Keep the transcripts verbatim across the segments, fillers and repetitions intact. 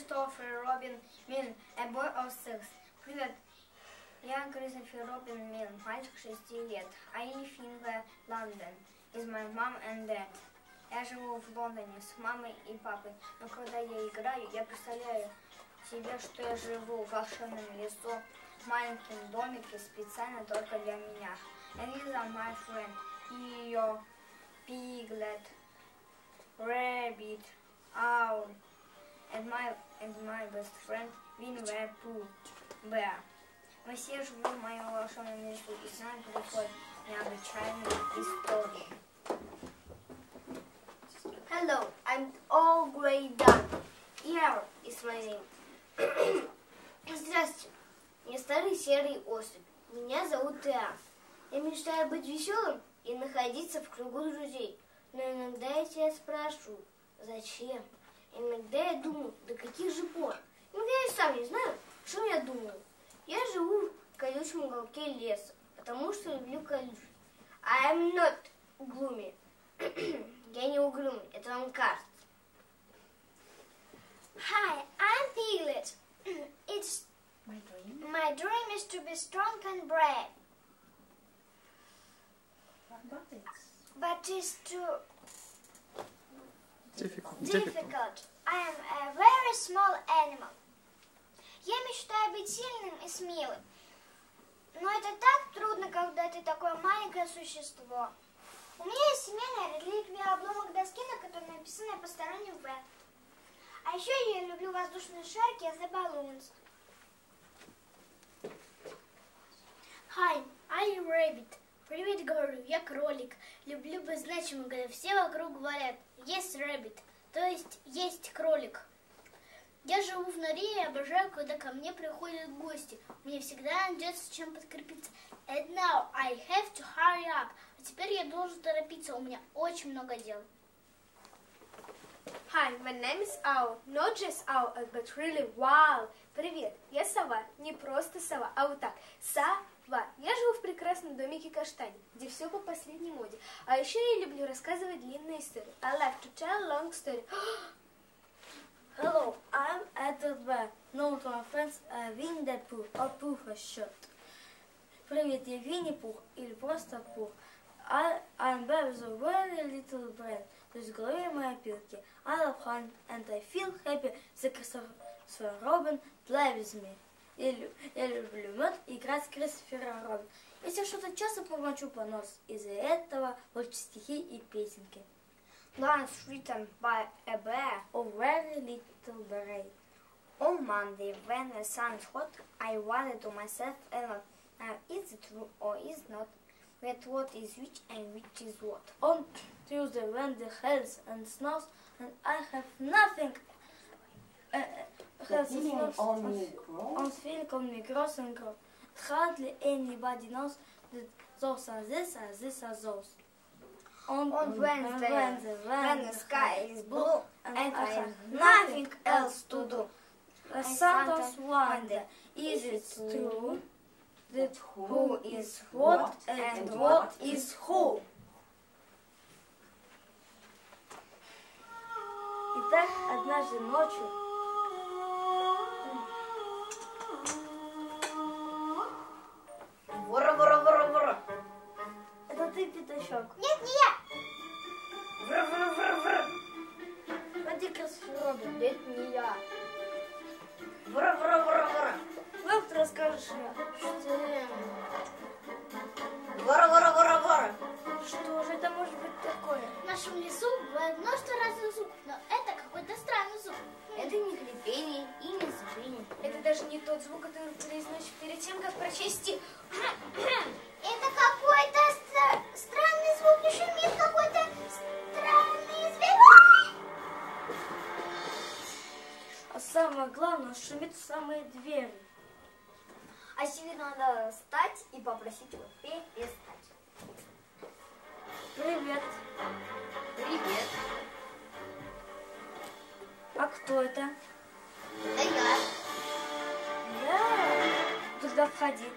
Christopher Robin Milne, a boy of six. Привет, я Кристофер Робин Милн, мальчик шести лет. I live in the London with my mom and dad. Я живу в Лондоне с мамой и папой, но когда я играю, я представляю себе, что я живу в волшебном лесу, в маленьком домике специально только для меня. And these are my friend, Io, Piglet, Rabbit, Owl, and my, and my best friend, Winnie Pooh, Bear. Мы все живем в моем волшебном лесу, и с нами происходят необычайные истории. Hello, I'm all grayed up. Here is my name. Здравствуйте, я старый серый особь. Меня зовут Теа. Я мечтаю быть веселым и находиться в кругу друзей. Но иногда я себя спрашиваю, зачем? Иногда я думаю, до каких же пор? Иногда я сам не знаю, что я думаю. Я живу в колючем уголке леса, потому что люблю колючий. I'm not gloomy. Я не угрюмый, это вам кажется. Hi, I'm Piglet. It's My dream? my dream is to be strong and brave, But it's... but it's too Difficult. Difficult. difficult. I am a very small animal. Я мечтаю быть сильным и смелым. Но это так трудно, когда ты такое маленькое существо. У меня есть семейная реликвия, обломок доски, на которой написано посторонним В. А еще я люблю воздушные шарики The Balloons. Hi, I'm Rabbit. Привет, говорю, я кролик. Люблю быть значимым, когда все вокруг говорят Yes, Rabbit, то есть есть кролик. Я живу в норе и обожаю, когда ко мне приходят гости. Мне всегда найдется чем подкрепиться. And now I have to hurry up. А теперь я должен торопиться, у меня очень много дел. Hi, my name is Owl. Not just owl, but really wow. Привет, я сова. Не просто сова, а вот так. Сова. Я живу в прекрасном домике Каштани, где все по последней моде. А еще я люблю рассказывать длинные истории. I like to tell long story. Hello, I'm Edward Bear, known to my friends as Winnie the Pooh, or Pooh for short. Привет, я Винни Пух, или просто Пух. I, I'm Bear with a very little brain, то есть в голове моей опилки. I love fun, and I feel happy that Christopher Robin play with me. Я, лю, я люблю мед и играть с Кристофером Робин. Если что-то часто помочу по носу, из-за этого лучше стихи и песенки. Lines written by a bear. Oh, very little brain. On Monday, when the sun is hot, I wondered to myself a lot. Now, is it true or is not? That what is which and which is what? On Tuesday, when the hails and snows, and I have nothing. Uh, has snows, on feeling on me gross and gross. Hardly anybody knows that those are this, are this are those. On, on Wednesday, when the, when the sky is blue, and, and I I have nothing else to do. I I sometimes sometimes wonder, wonder, is it true that Who is what and what is who? Итак, однажды ночью Вора, вора, вора, вора. это ты, пятачок. Нет, не я. Вора, вора, вора, вора. Ходи, Кристофер Робин. Это не я. Вора, вора, вора, вора. Как ты расскажешь мне, что, Вора, вора, вора, вора. что же это может быть такое? В нашем лесу бывает множество разных звуков, но это какой-то странный звук. Это не хрипение и не сопение. Это даже не тот звук, который произносишь перед тем, как прочесть стих. Это какой-то стра- странный звук, и шумит какой-то странный зверь. А самое главное, шумит в самые двери. А себе надо встать и попросить его перестать. Привет. Привет. А кто это? Это я. Я. Тогда входи.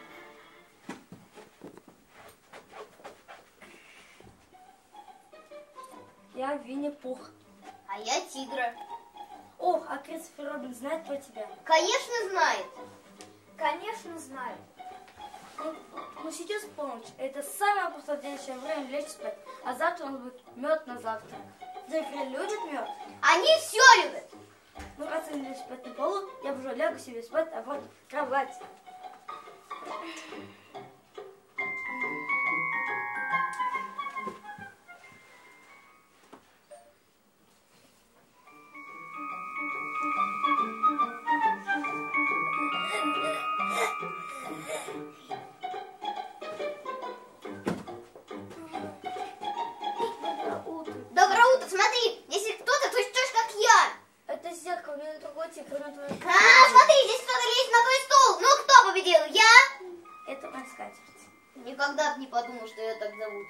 Я Винни-Пух. А я тигра. Ох, а Кристофер Робин знает про тебя? Конечно, знает. Конечно, знаю. Ну, ну сейчас полночь. Это самое подходящее время лечь спать. А завтра он будет мед на завтрак. Деревья любят мед. Они все любят. Ну, раз они лечь спать на полу, я уже лягу себе спать, а вот кровать. Доброе утро, смотри, если кто-то, то точь как я. Это зеркало, мне на другой тебе, кроме твоих. А, смотри, здесь кто-то лезет на твой стул. Ну, кто победил? Я? Это моя скатерть. Никогда бы не подумал, что ее так зовут.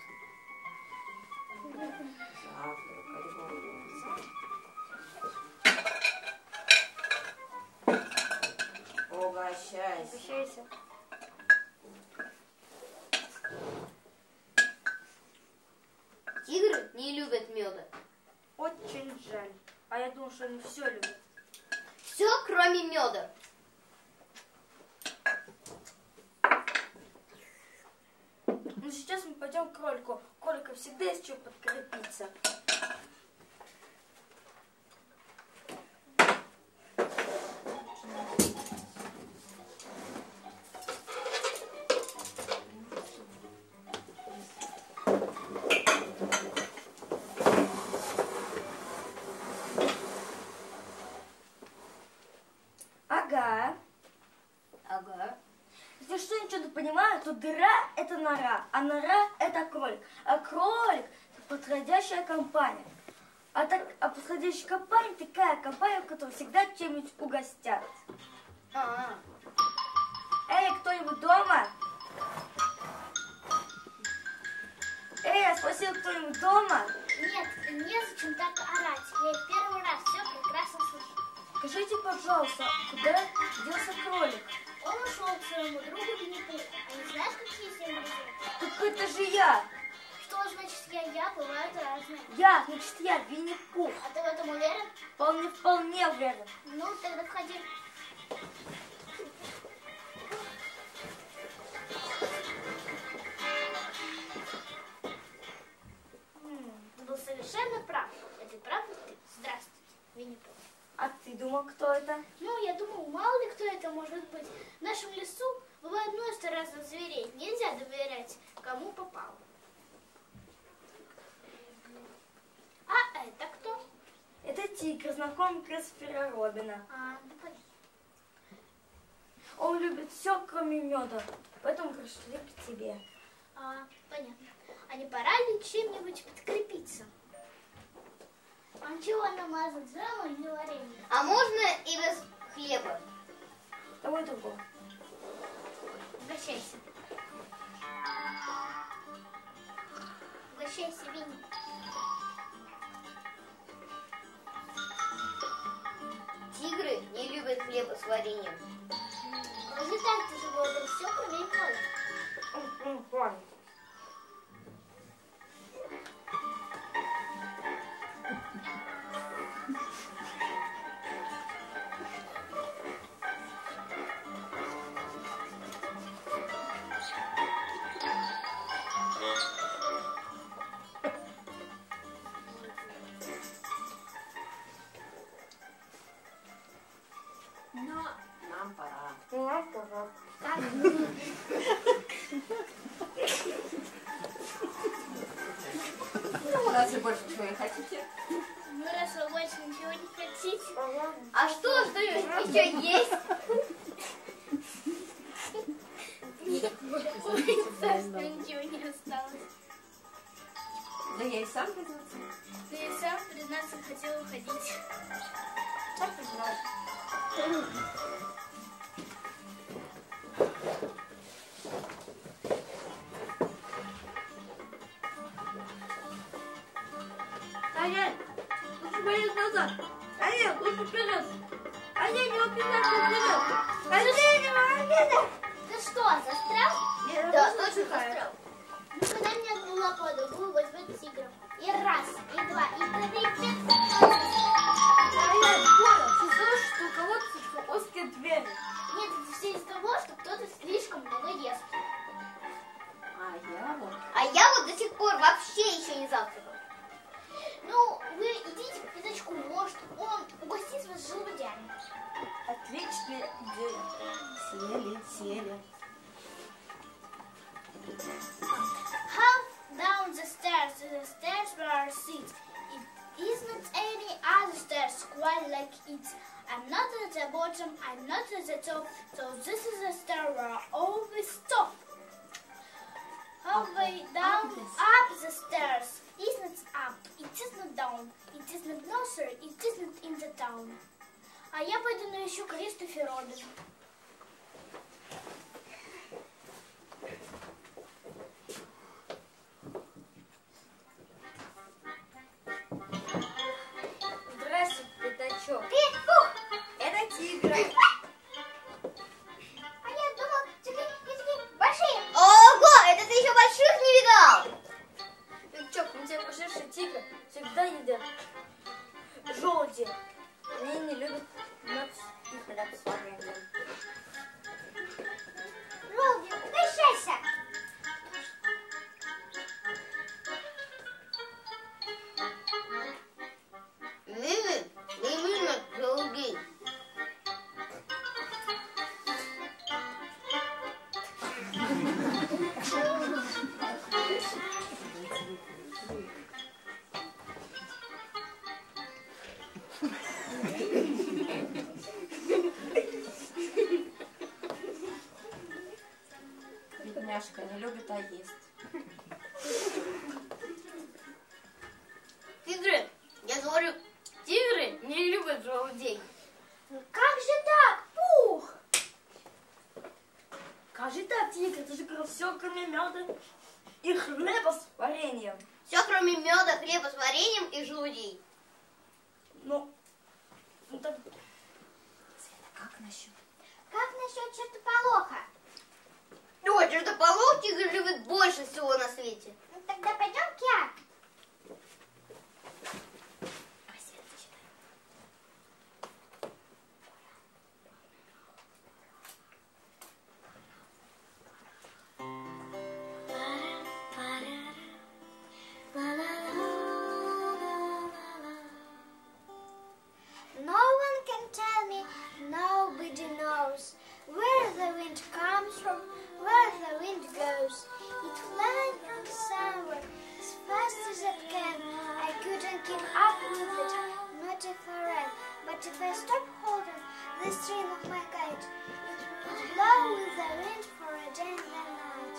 Угощайся. Обращайся. Тигры не любят меда. Очень жаль. А я думал, что они все любят. Все, кроме меда. Ну, сейчас мы пойдем к кролику. Кролика всегда есть что подкрепиться. Ага. Ага. Если что, ничего не понимаю, то дыра – это нора, а нора – это кролик. А кролик – это подходящая компания. А, так, а подходящая компания – такая компания, в которой всегда чем-нибудь угостят. А-а. Эй, кто-нибудь дома? Эй, я спросил, кто-нибудь дома? Нет, незачем так орать. Я в первый раз все прекрасно слышу. Скажите, пожалуйста, куда делся кролик? Он ушел к своему другу Винни-Пуху. А не знаешь, какие семь друзей? Так это же я! Что значит я, я, бывают разные. Я, значит я, Винни-Пух. А ты в этом уверен? Вполне, вполне уверен. Ну, тогда входи. Ты был совершенно прав. Это правда ты? Здравствуйте, Винни-Пух. А ты думал, кто это? Ну, я думаю, мало ли кто это может быть. В нашем лесу бывает множество разных зверей. Нельзя доверять, кому попало. А это кто? Это тигр, знакомый Кристофера Робина. А, ну понятно. Он любит все, кроме меда, поэтому пришли к тебе. А, понятно. А не пора ли чем-нибудь подкрепиться? А чего намазать, джемом или вареньем? А можно и без хлеба? Того и другого. Угощайся. Угощайся, Винни. Тигры не любят хлеба с вареньем. Разве так ты же говорил все, кроме меда? М, понял. Но нам пора. Ну, ладно, пожалуйста. Ну, раз вы больше ничего не хотите. Ну, раз вы больше ничего не хотите. А что ждешь? Еще есть? Ой, совсем ничего не осталось. Да я и сам признаться. Ты и сам, признаться, хотел уходить. Так и знал. Аня, лучше болеть назад. Аня, лучше вперед. Аня, не упираться вперед. Аня, Аня. Ты что, застрял? Да, точно застрял. Ну, когда меня отбыла по другую, возьмет тигров. И раз, и два, и три, и пять. Аня, понял. like it. I'm not at the bottom, I'm not at the top, so this is the star where I always stop. Halfway down, up the stairs. It's not up, it is not down, it is not nursery, it is not in the town. А я пойду наищу Кристофер Робин. Здравствуйте, пятачок. Привет, Пух! Это тигр. А я думал, такие, такие большие. Ого, это ты еще больших не видал? Пятачок, у тебя пошедший тигр всегда едят желуди. Они не любят мед и хлеб с вареньем. Ролди, угощайся. Мими, мими на желудей. Бедняжка не любит, а ест. Тигры, я говорю, тигры не любят желудей. Как же так, Пух? Как же так, тигр? Ты же говорил все, кроме меда и хлеба с вареньем. Все, кроме меда, хлеба с вареньем и желудей. Ну, ну так... Как насчет? Как насчет чертополоха? Ой, чертополох тигр любит больше всего на свете. Ну, тогда пойдем к я. No one can tell me, nobody knows where the wind comes from, where the wind goes. It flies from somewhere as fast as it can. I couldn't keep up with it, not if I ran. But if I stop holding the string of my kite, it would blow with the wind for a day and a night.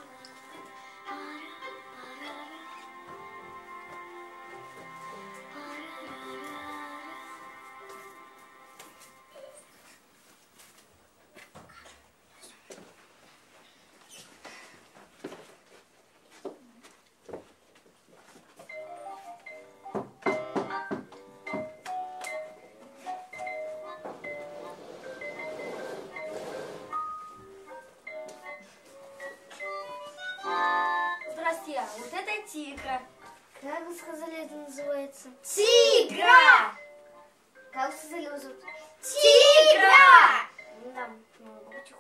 Здрасте, вот это тигра. Как вы сказали, это называется? Тигра! Как вы сказали, его зовут? Тигра! Да, могу быть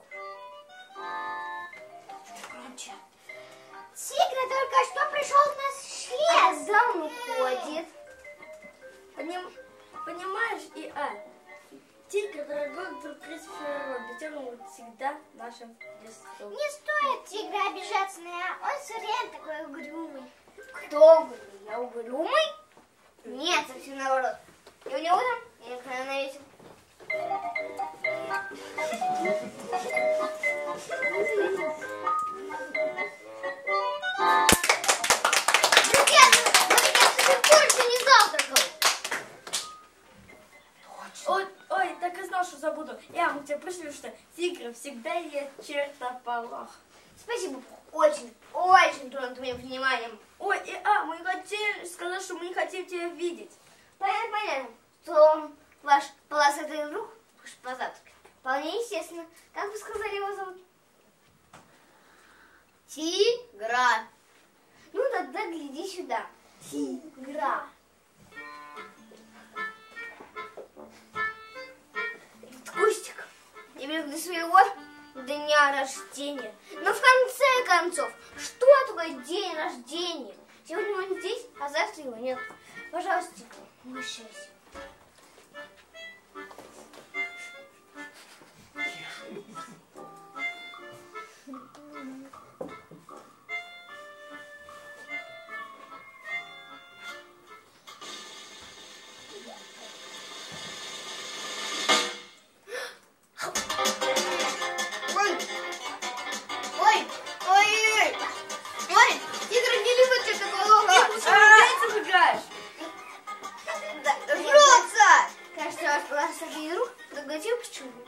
Громче. Тигр только что пришел в наш А лес. когда он уходит? Поним- Понимаешь, и а, тигр, дорогой друг Кристофера Робин, он вот всегда в нашем лесу. Не стоит тигра обижаться на меня, он все время такой угрюмый. Кто угрюмый? Я угрюмый? Нет, совсем наоборот. Сегодня утром я никогда навесил. Друзья, ну ведь я до сих пор еще не завтракал. Ой, ой, так и знал, что забуду. Я вам тебе пришлю, что тигр всегда ест чертополох. Спасибо, очень, очень тронут моим вниманием. Ой, и а, мы хотели сказать, что мы не хотим тебя видеть. Понятно, понятно, что ваш полосатый друг хочет позавтракать. Вполне естественно. Как вы сказали, его зовут? Тигра. Ну, тогда гляди сюда. Тигра. Этот кустик я беру для своего дня рождения. Но в конце концов, что такое день рождения? Сегодня он здесь, а завтра его нет. Пожалуйста, угощайся. раз полосатый друг проглотил пчелу.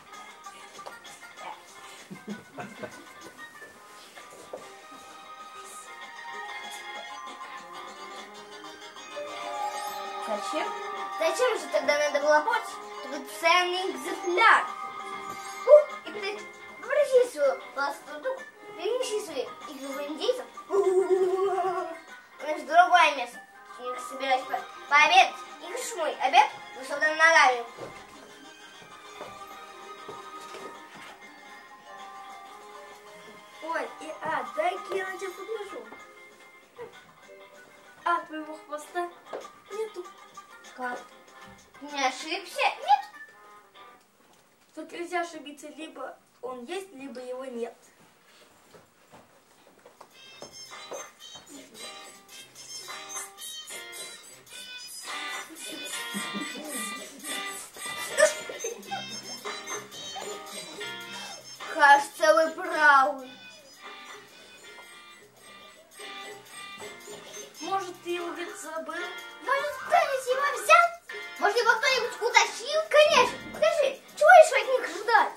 Зачем? Зачем же тогда надо было портить? Это ценный экземпляр. Ух, и ты попроси свою полосатую друг, перенеси свои игры индейцев. У нас другое место. Я собираюсь по пообедать. И хочешь мой обед высокими ногами. Ой, и а, дай-ка я на тебя подложу. А твоего хвоста нету. Как? Не ошибся? Нет. Тут нельзя ошибиться, либо он есть, либо его нет. Кажется, вы правы. Может, ты его где-то забыл? Может, кто-нибудь его взял? Может, его кто-нибудь утащил? Конечно. Скажи, чего еще от них ждать?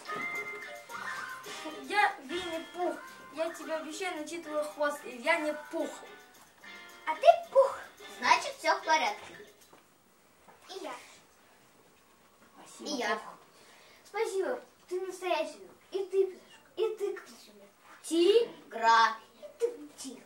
Я Винни-Пух. Я тебе обещаю найти твой хвост, и я не Пух. А ты Пух. Значит, все в порядке. И я. Спасибо. И я. Пух. Спасибо. Ты настоящий. И ты, Петушка. И ты, кто же у меня? Тигра. И ты тигр.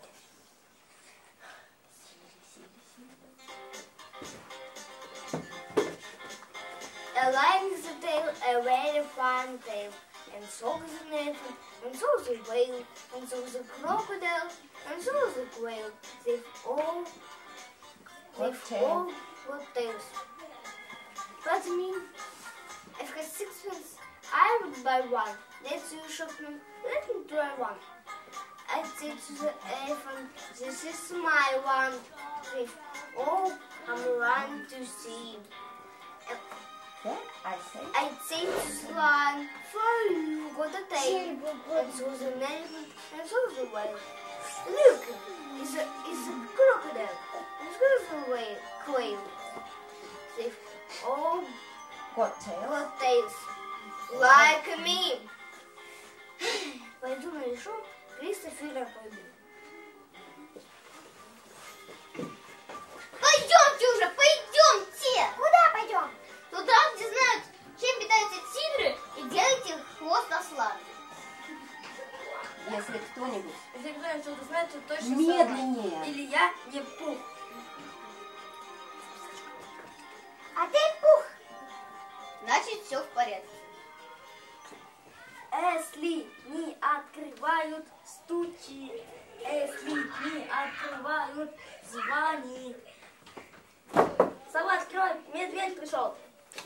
A lion is a tail, a very fine tail, and so is an elephant, and so is a whale, and so is a crocodile, and so is a quail. They've all, What they've tail? all got tails. But me, I've got sixpence. I would buy one. Let's you shopman. Let me try one. I'd say to the elephant, this is my one. They've all come around to see. Yeah, I say. I'd say to the lion, for you got a tail. And so is an elephant, and so is a whale. Look, it's a, it's a crocodile, and so is a whale, quail. They've all Got tail. got tails, like me. Пойду нарешу Кристофера пойду. Пойдемте уже, пойдемте! Куда пойдем? Туда, где знают, чем питаются тигры, и делайте хвост осла. Если кто-нибудь Если кто-нибудь что-то знает, то точно медленнее. сова. Или я не Пух. А ты Пух. Значит, все в порядке. Если не открывают, стучи. Если не открывают, звони. Сова, открой, медведь пришел.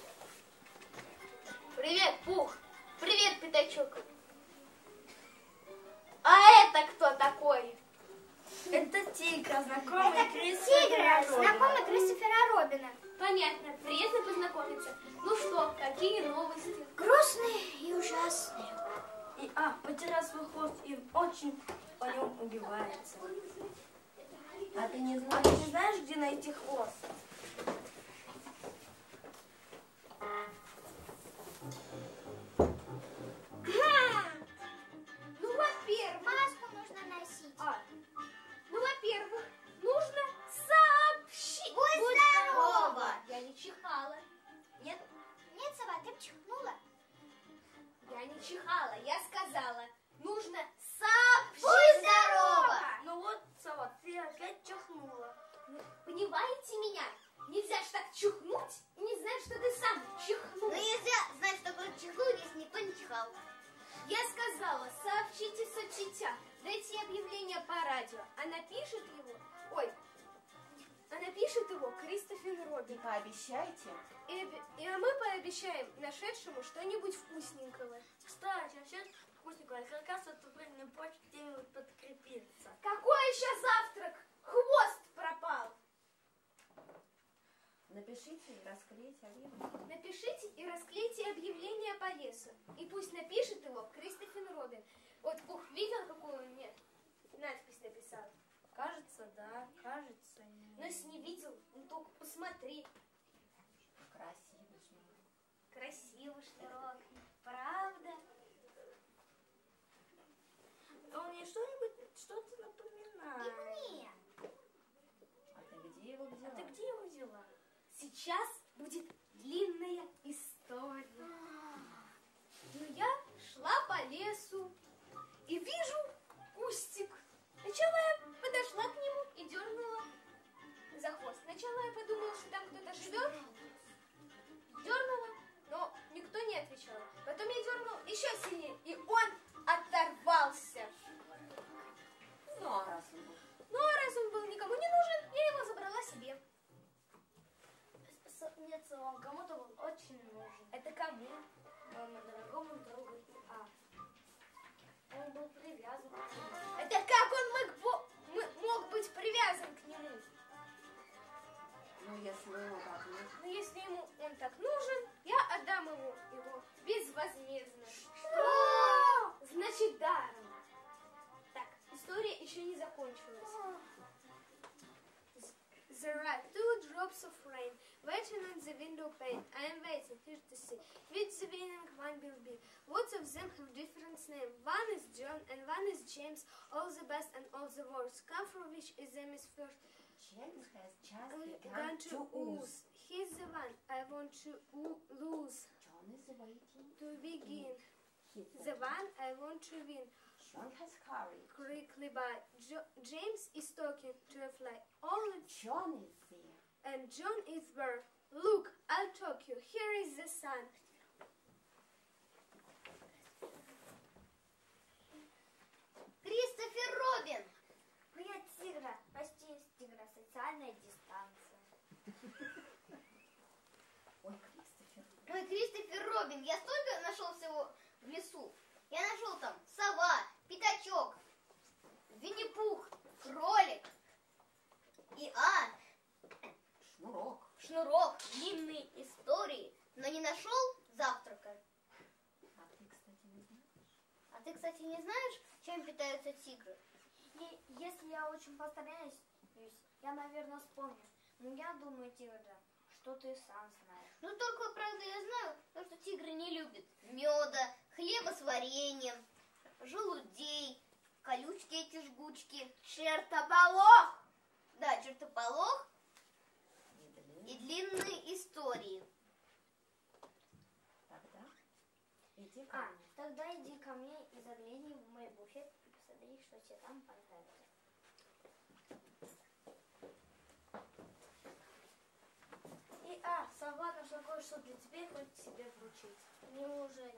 Привет, Пух. Привет, Пятачок. А это кто такой? Это тигр, знакомый Кристофера Тигра, Робина. знакомый Кристофера Робина. Понятно, приятно познакомиться. Ну что, какие новости? Грустные и ужасные. И А потерял свой хвост и очень по нем убивается. А ты не А знаешь? ты не знаешь, где найти хвост? Ну, во-первых, Маску нужно носить. а, ну, во-первых, нужно сообщить. Будь здорова. Я не чихала. Нет, сова, ты чихнула. Я не чихала. Я сказала, нужно сообщить. Будь здорова. Ну вот, сова, ты опять чихнула. Понимаете меня? Нельзя ж так чихнуть и не знать, что ты сам чихнул. Ну нельзя знать, что такое чихнул, если никто не чихал. Я сказала, сообщите в соцсетях, дайте объявление по радио, а напишет его, ой, а напишет его Кристофер Робин. Пообещайте. И, оби- и мы пообещаем нашедшему что-нибудь вкусненького. Кстати, а сейчас вкусненькое, как раз вот время почты где-нибудь подкрепиться. Какой еще завтрак? Хвост пропал. Напишите и расклейте объявление. Напишите и расклейте объявление по лесу. И пусть напишет его Кристофер Робин. Вот Пух видел, какую он мне надпись написал? Кажется, да, кажется, Но нет. если не видел, ну только посмотри. Красиво же. красивый шнурок, правда? Он мне что-нибудь, что-то напоминает. Нет. А ты где его взяла? А ты где его взяла? Сейчас будет длинная история. Но я шла по лесу и вижу кустик. Сначала я подошла к нему и дернула за хвост. Сначала я подумала, что там кто-то живет. Дернула, но никто не отвечал. Потом я дернула еще сильнее, и он оторвался. Ну, а раз он был. Ну, а раз он был никому не нужен, я его забрала себе. С- Нет, он кому-то был очень нужен. Это кому? Моему дорогому другу А. Он был привязан к нему. Это как он мог, бо- м- мог быть привязан к нему? Ну, если ему так нужно. Но если ему он так нужен, я отдам ему его безвозмездно. Что? Значит, даром. Так, история еще не закончилась. There are two drops of rain waiting on the window pane. I am waiting here to see which the winning one will be. Both of them have different names. One is John and one is James. All the best and all the worst. Come from which is them is first. James has just Uh, begun Gone to to ooze. ooze. He's the one I want to oo- lose. John is waiting. To begin. He's The one I want to win. John has courage. Quickly by. Jo- James is talking to a fly. Only John is there. and John is where. Look, I'll talk you. Here is the sun. Кристофер Робин! Привет, тигра. Почти тигра. Социальная дистанция. Ой, Кристофер. Ой, Кристофер Робин, я столько нашел всего в лесу. Я нашел там сова, пятачок, Винни-Пух, кролик и а, Шнурок. шнурок, длинные истории, но не нашел завтрака. А ты, кстати, не знаешь? А ты, кстати, не знаешь, чем питаются тигры? И если я очень постараюсь, я, наверное, вспомню. Но я думаю, тигра, что ты сам знаешь. Ну, только, правда, я знаю, то, что тигры не любят меда, хлеба с вареньем, желудей, колючки эти жгучки, чертополох! Да, чертополох и длинные истории. Тогда иди ко А, мне. тогда иди ко мне и загляни в мой буфет и посмотри, что тебе там понравится. И, а, сова нашла кое-что для тебя и хочет тебе вручить. Неужели?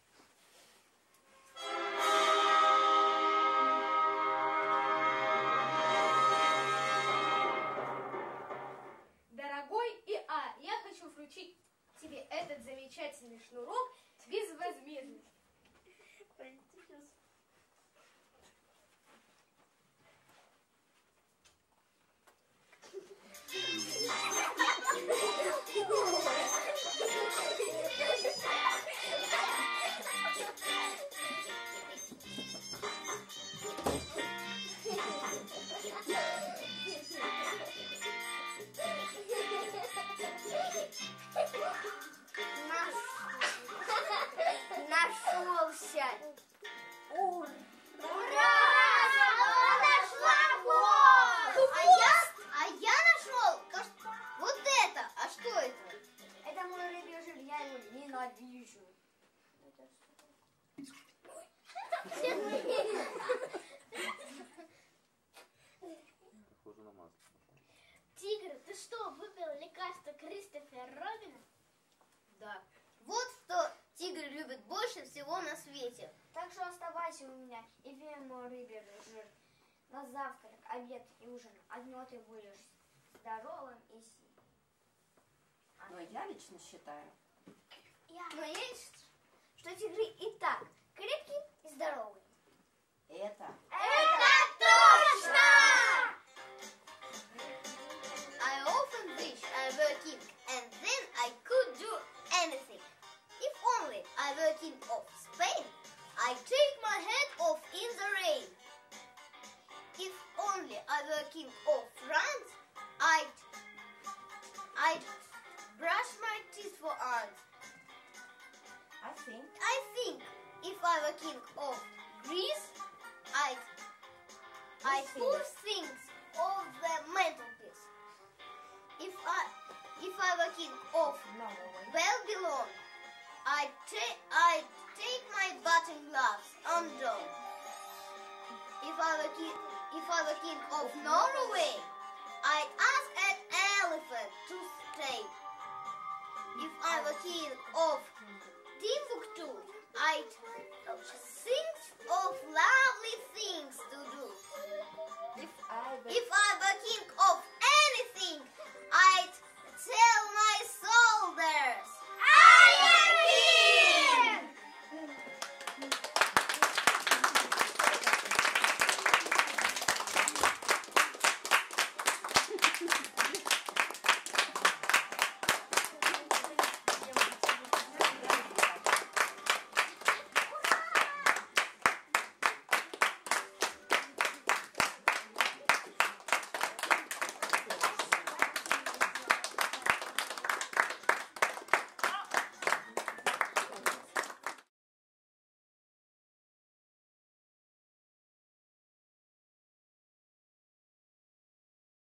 Дорогой И А, я хочу вручить тебе этот замечательный шнурок безвозмездно. Нашелся! Ура! Она нашла вот! А я, а я нашел то, что- вот это. А что это? Это мой рыбий жир, я его ненавижу. Похоже на масло. Тигр, ты что, выпил лекарство Кристофера Робина? Да. Вот что тигры любят больше всего на свете. Так что оставайся у меня и пей мой рыбий жир. На завтрак, обед и ужин. Одно ты будешь здоровым и сильным. Но я лично считаю, Но есть, что тигры и так крепкие и здоровые. это Это точно! I often wish I were king, and then I could do anything. If only I were king of Spain, I'd take my head off in the rain. If only I were king of France, I'd, I'd brush my teeth for ants. think? I think if I were king of Greece, I'd, I'd put things of the mantelpiece. If I, if I were king of Norway. Babylon, I'd, ta- I'd take my button gloves undone. If I were king, if I were king of Norway, I'd ask an elephant to stay. If I were king of Timbuktu, I'd think of lovely things to do. If I were If I were king of